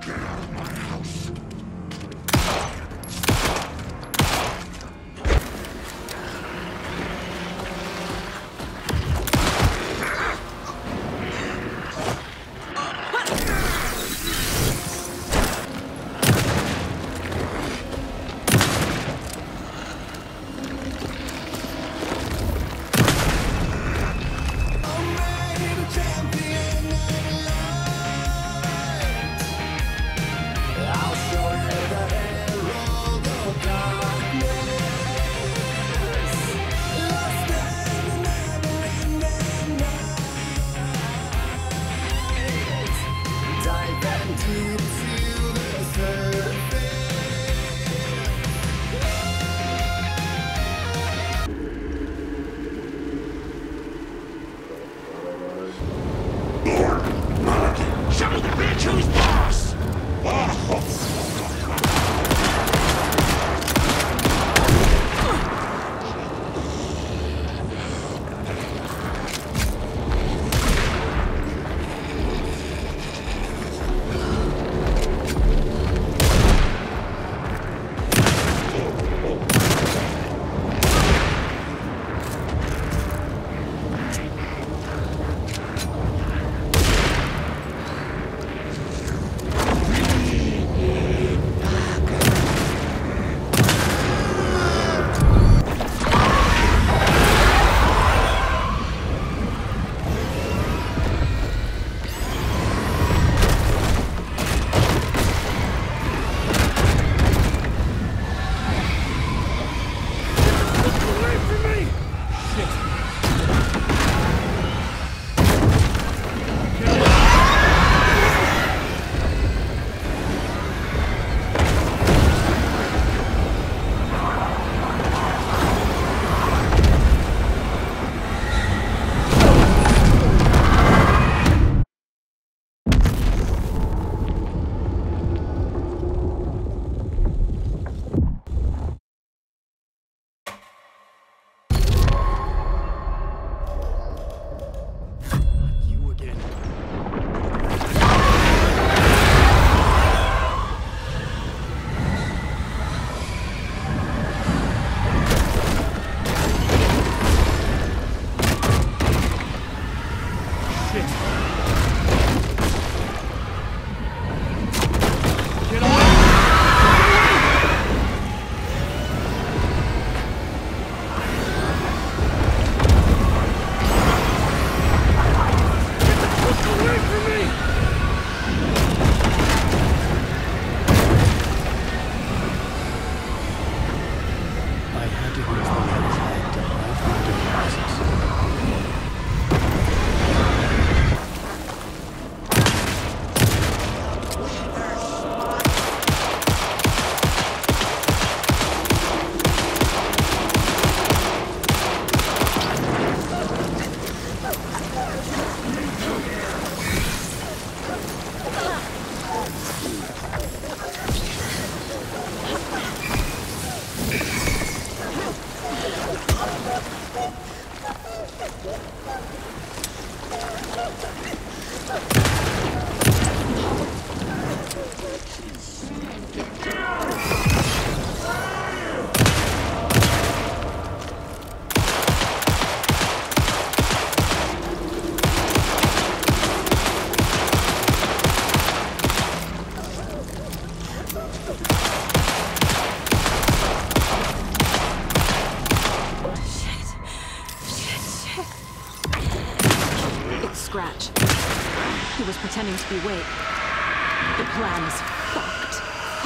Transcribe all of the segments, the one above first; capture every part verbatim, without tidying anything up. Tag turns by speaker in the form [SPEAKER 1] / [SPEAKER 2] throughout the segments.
[SPEAKER 1] Get out of my house!
[SPEAKER 2] Scratch. He was pretending to be Wade. The plan is fucked.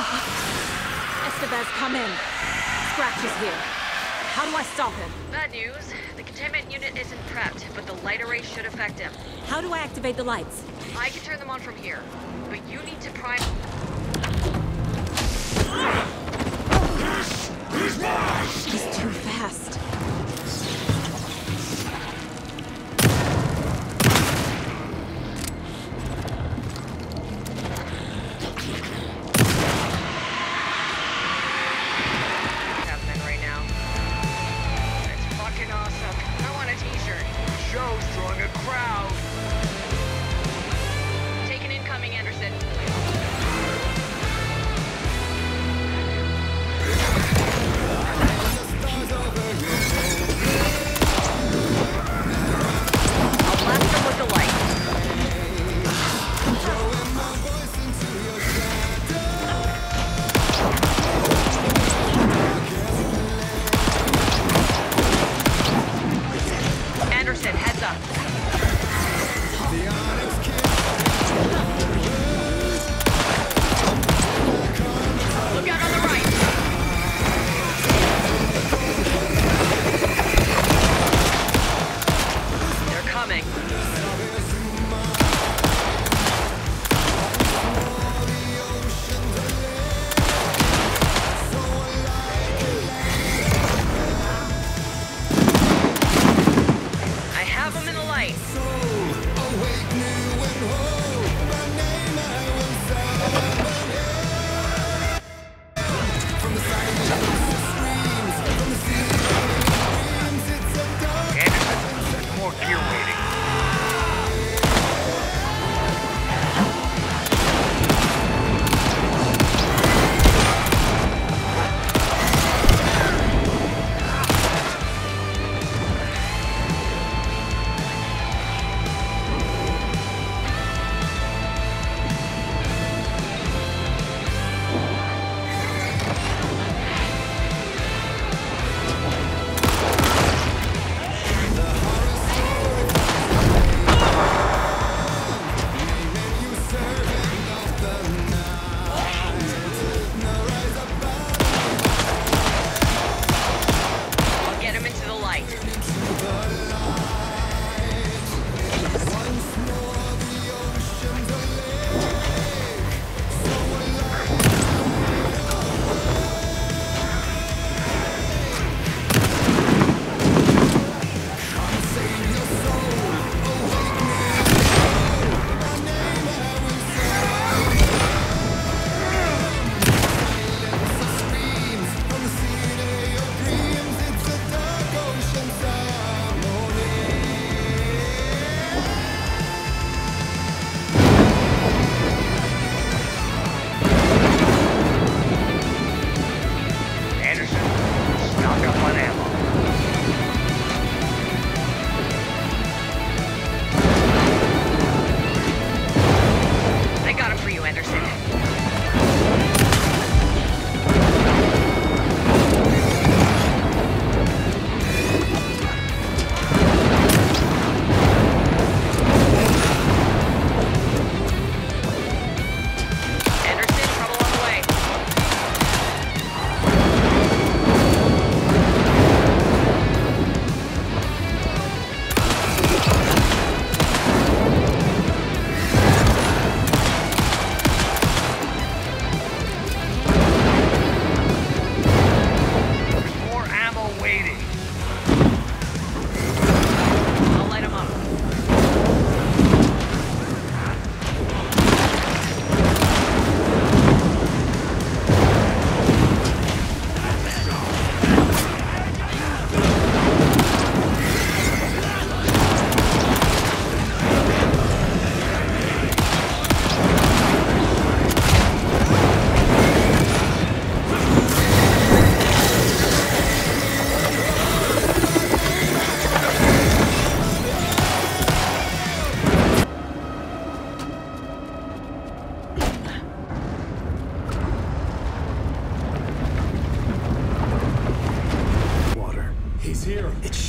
[SPEAKER 2] Fucked. Estevez, come in. Scratch is here. How do I stop him?
[SPEAKER 3] Bad news. The containment unit isn't prepped, but the light array should affect him.
[SPEAKER 2] How do I activate the lights?
[SPEAKER 3] I can turn them on from here, but you need to prime...
[SPEAKER 1] He's mine!
[SPEAKER 2] He's too fast.
[SPEAKER 3] happening right now. It's fucking awesome. I want a t-shirt.
[SPEAKER 1] Show's drawing a crowd.
[SPEAKER 3] Take an incoming, Anderson.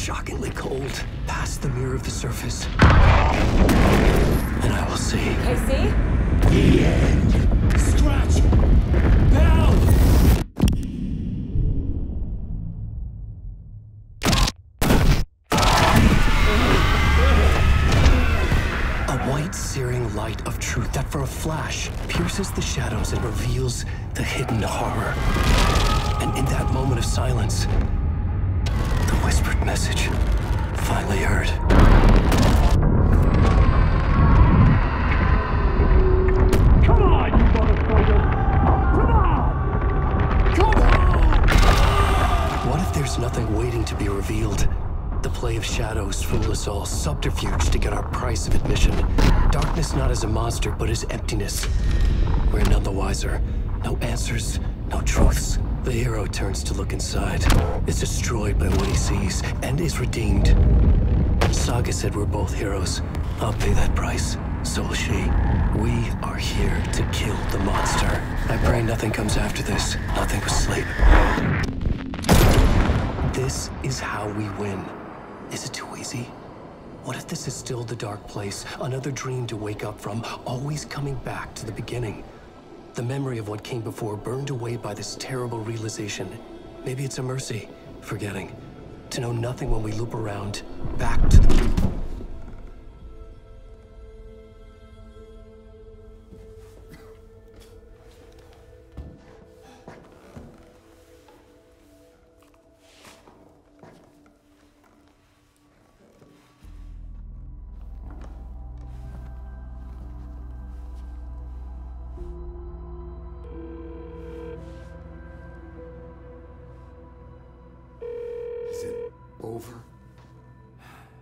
[SPEAKER 4] shockingly cold, past the mirror of the surface. And I will see.
[SPEAKER 2] K C?
[SPEAKER 1] The end. Scratch! Down!
[SPEAKER 4] A white, searing light of truth that for a flash pierces the shadows and reveals the hidden horror. And in that moment of silence, the whispered message finally heard.
[SPEAKER 1] Come on, you motherfucker! Come on! Come on!
[SPEAKER 4] What if there's nothing waiting to be revealed? The play of shadows fool us all, subterfuge to get our price of admission. Darkness not as a monster, but as emptiness. We're none the wiser. No answers, no truths. The hero turns to look inside, is destroyed by what he sees, and is redeemed. Saga said we're both heroes. I'll pay that price. So will she. We are here to kill the monster. I pray nothing comes after this. Nothing but sleep. This is how we win. Is it too easy? What if this is still the dark place? Another dream to wake up from, always coming back to the beginning. The memory of what came before burned away by this terrible realization. Maybe it's a mercy, forgetting. To know nothing when we loop around, back to the...
[SPEAKER 1] Is it over?